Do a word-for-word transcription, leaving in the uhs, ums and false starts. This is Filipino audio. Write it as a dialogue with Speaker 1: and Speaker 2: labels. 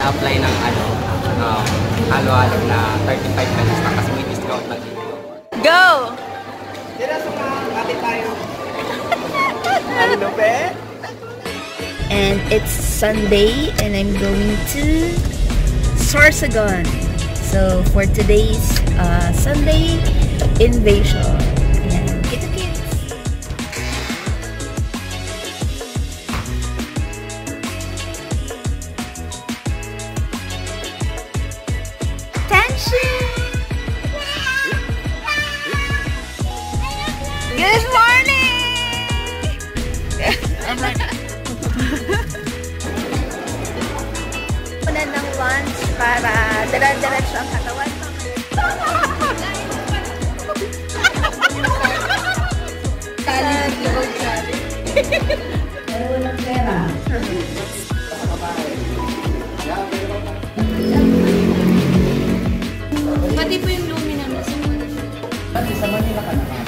Speaker 1: apply ng ano, um, halo-halo na thirty-five pesos lang kasi may discount lang dito.
Speaker 2: Go!
Speaker 1: Tira sa mga ate tayo. Ano pe?
Speaker 2: And it's Sunday and I'm going to Sorsogon. So for today's uh, Sunday invasion. Ayan, kita kids. Attention! Good morning! I'm ready. Una ng lunch para dala-diretso ang katawan. Tali, libog tali. Pero walang pera. Pati po yung lumina mo. Pati sa Manila ka naman.